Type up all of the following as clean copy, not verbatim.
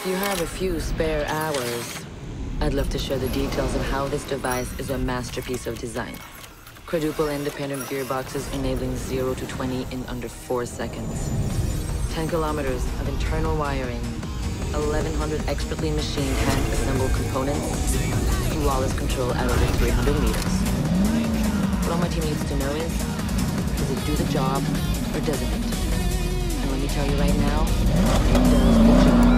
you have a few spare hours, I'd love to share the details of how this device is a masterpiece of design. Quadruple independent gearboxes enabling 0 to 20 in under 4 seconds. 10 kilometers of internal wiring. 1,100 expertly machined hand-assembled components. Flawless control at over 300 meters. What all my team needs to know is, does it do the job, or doesn't it? And let me tell you right now, it does the job.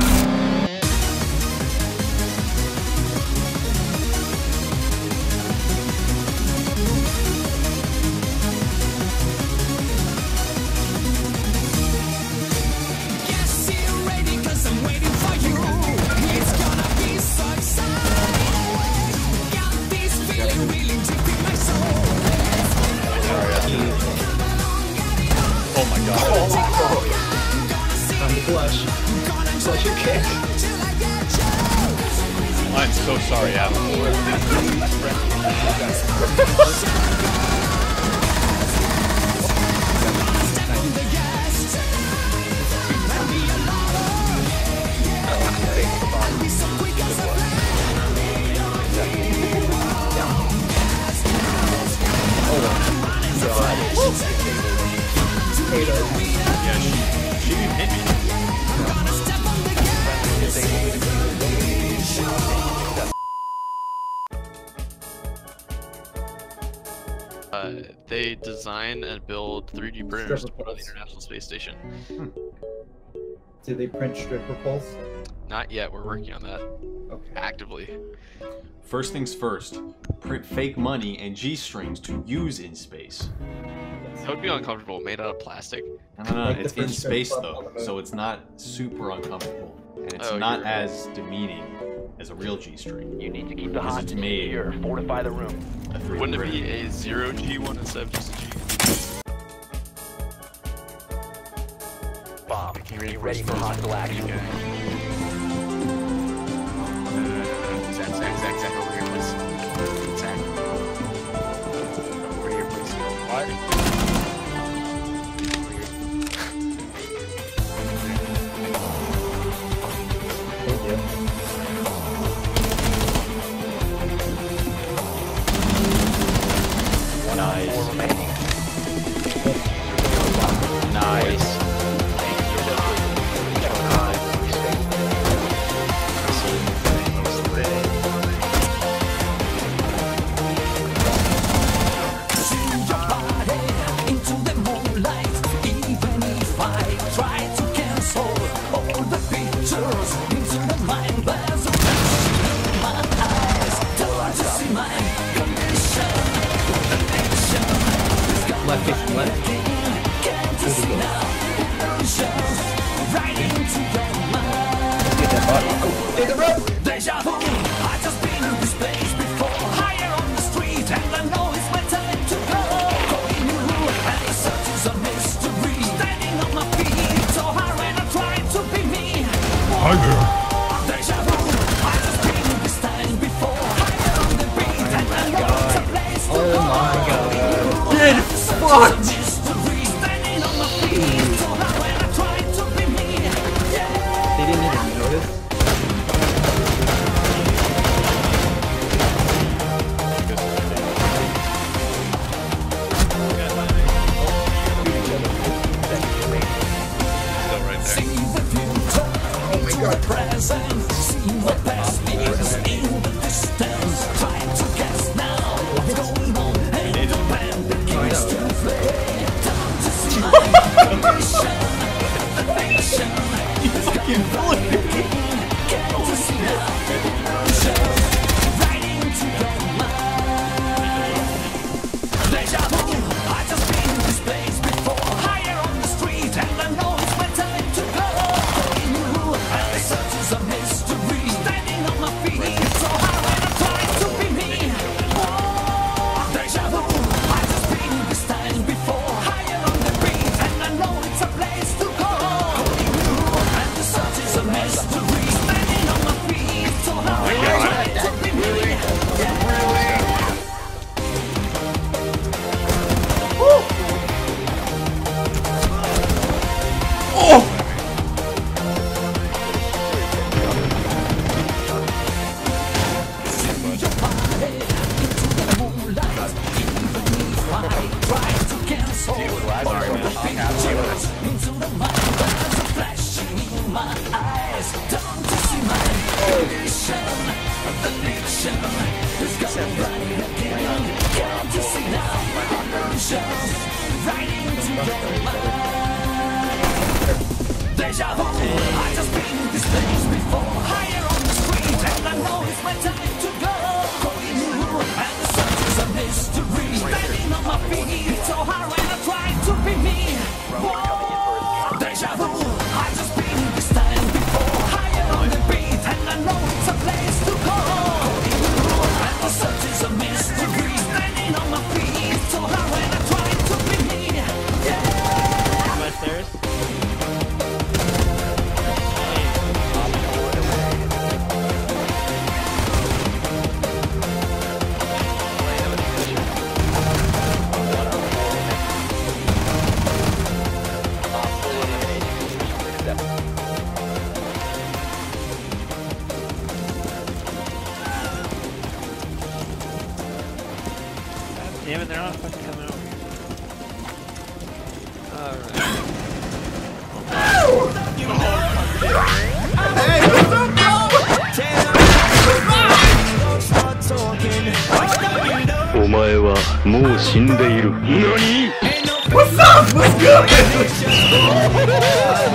Oh my god. Time to flush. Flush your kick. I'm so sorry, Adam. Yeah, she hit me. They design and build 3D printers to put on the International Space Station. Do they print stripper poles? Not yet, we're working on that. Okay. Actively. First things first, print fake money and G-strings to use in space. That would be uncomfortable, made out of plastic. No, Like it's the in first space trip though, on the moon. so it's not super uncomfortable. And it's Oh, not you're- as demeaning as a real G-string. You need to keep the Because it's hostage made secure. Fortify the room. a 3D Wouldn't it printer. be a 0G one instead of just a G? Bomb. Be ready for hostile action. Zach, over here, please. Zach. Over here, please. Why? Thank you. Nice. 4 remaining. Nice. Left, left. Get that body. Oh, take the rope! Deja vu, I just been in this place before. Higher on the street, and I know it's my time to go. Going new, and the search is a mystery. Standing on my feet, so hard when I try to be me. Hi there. Deja vu, I just been in this time before. Higher on the beat, and I know it's a place to go. Oh my god. Get fucked! Standing on my feet, so hard when I try to be me. They didn't even notice. Still right there. Oh my god. Present, see what past is in the distance. Try to guess now what's going on. And the band begins to play. Time to see my condition. The nation get to see now. Right into your mind. Deja vu, I just been in this place before. Higher on the street, and I know it's my time to go. Going new, and the search is a mystery. Standing on my feet, so hard when I try to be me. Oh, deja vu, I just been in this time before. Higher on the beat, and I know it's a place to go. Going new, and the search is a Deja vu, I just been in this place before. Higher on the street, and I know it's my time to go. Going new, and the search is a mystery. Standing on my feet, so hard when I try to be me. Whoa, deja vu, I just been in this time before. Higher on the beat, and I know it's a place to go. Going new, and the search is a mystery. Standing on my feet, so hard when I try to be me. Yeah. My stairs. Damn it, they're not fucking coming over. What's up? What's good?